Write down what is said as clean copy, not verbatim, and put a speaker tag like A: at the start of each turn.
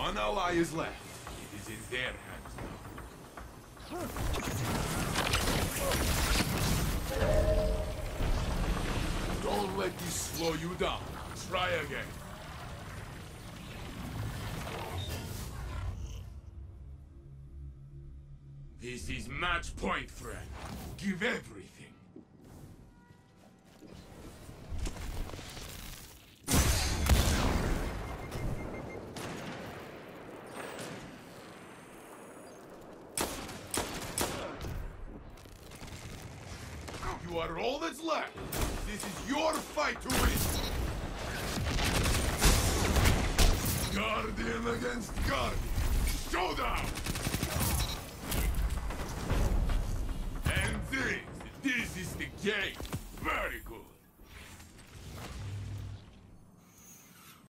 A: One ally is left. It is in their hands now. Don't let this slow you down. Try again. This is match point, friend. Give everything. You are all that's left. This is your fight to win. Guardian against Guardian. Showdown! And this is the game.